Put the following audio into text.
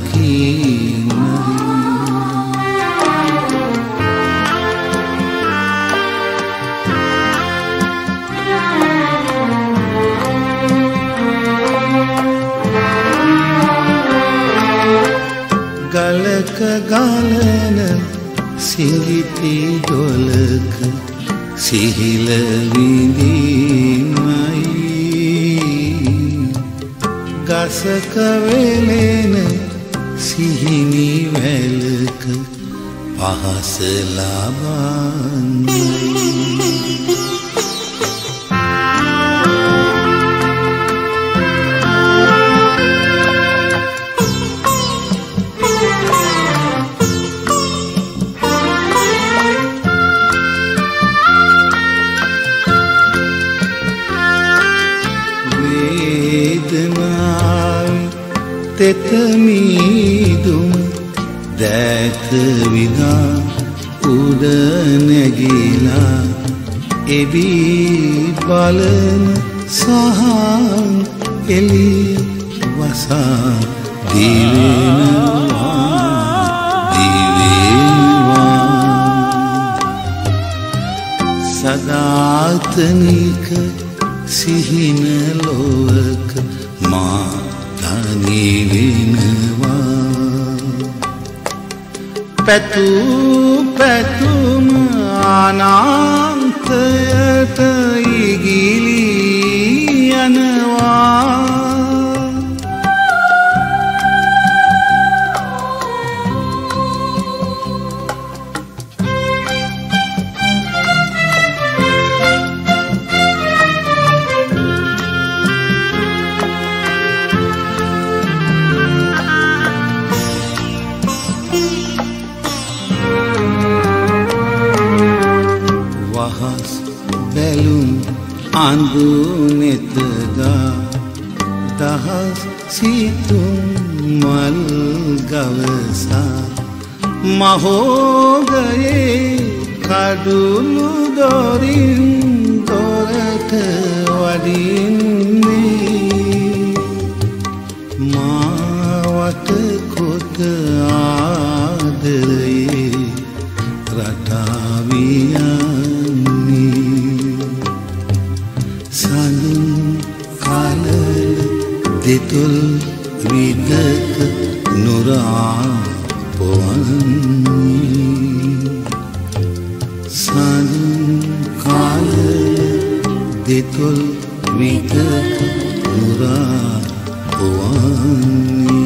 ගලක ගලන සිඟිති දොලක සිහිල විඳිනයි ගසක වෙලෙන සිහිනි වැලක පහස ලබන්නේ තෙතමීදුම් දැත විනා උඩ නැගිලා එබී බලන සහන් එළිය වසා දිවෙනවා සදාතනික සිහින ලොවක මා නිවෙනවා පැතු පැතුම අනන්තයට ඉගිලී යනවා බැලුම් අඳුනෙතගා දහස් සිතුම් මල් ගවසා මහෝගයේ කඩුළු දොරින් දොරට වඩින්නේ මාවට කොට ආදරයේ රටාවියා දෙතුල් විදක නුරා පොවන්නේ සංකාල දෙතුල් විදක නුරා පොවන්නේ